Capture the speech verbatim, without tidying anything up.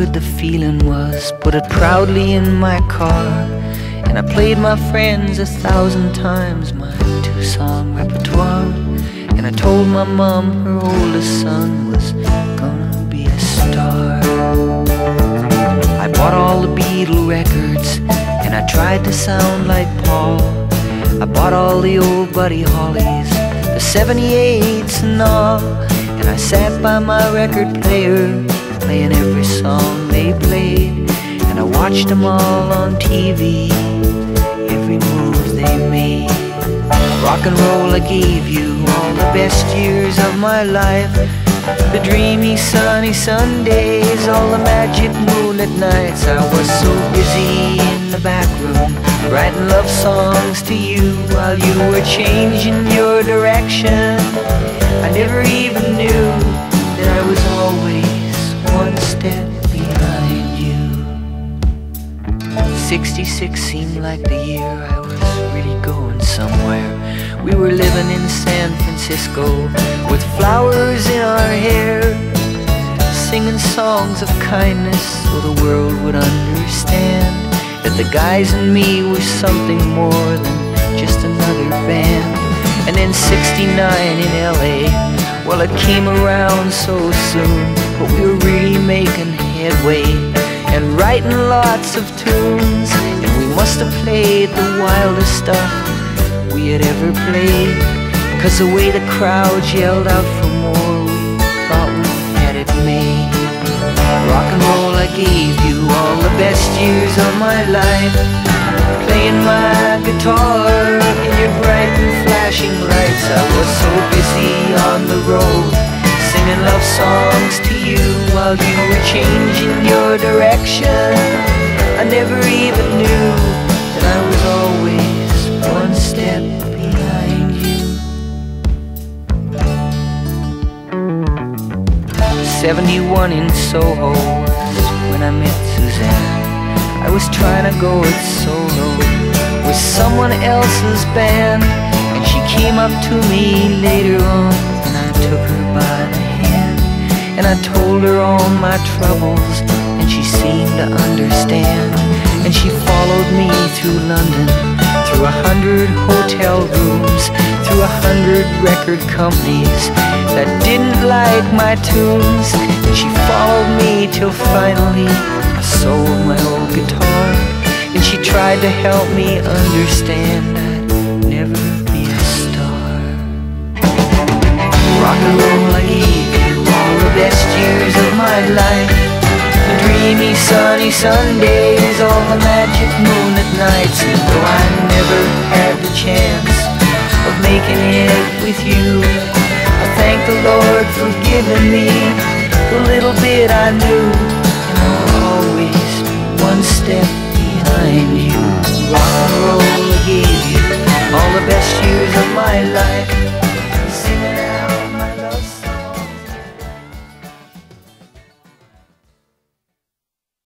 good the feeling was. Put it proudly in my car, and I played my friends a thousand times my two-song repertoire. And I told my mom her oldest son was gonna be a star. I bought all the Beatle records, and I tried to sound like Paul. I bought all the old Buddy Hollies, the seventy-eights and all. And I sat by my record player, playing every song they played. And I watched them all on T V, every move they made. Rock and roll, I gave you all the best years of my life. The dreamy sunny Sundays, all the magic moonlit nights. I was so busy in the back room, writing love songs to you while you were changing your direction. I never even knew that I was always one step behind you. Sixty-six seemed like the year I was really going somewhere. We were living in San Francisco with flowers in our hair, singing songs of kindness so the world would understand that the guys and me were something more than just another band. And then sixty-nine in L A, well, it came around so soon, but we were really making headway and writing lots of tunes. And we must have played the wildest stuff we had ever played, 'cause the way the crowds yelled out for more, we thought we had it made. Rock and roll, I gave you all the best years of my life, playing my guitar in your bright and flashing lights. I was so busy on the road, singing love songs to you while you were changing your direction. I never even knew that I was always one step behind you. seventy-one in Soho was when I met Suzanne. I was trying to go it solo with someone else's band, and she came up to me later on, and I took her by the hand, and I told her all my troubles, and she seemed to understand. And she followed me through London, through a hundred hotel rooms, through a hundred record companies that didn't like my tunes. And she followed me till finally I sold my old guitar, and she tried to help me understand I'd never be a star. Rock and roll, I gave you all the best years of my life, the dreamy sunny Sundays, all the magic moonlit nights. And though I never had the chance of making it with you, I thank the Lord for giving me the little bit I knew. And I'll always be one step behind you. Rock and roll, I gave you all the best years of my life.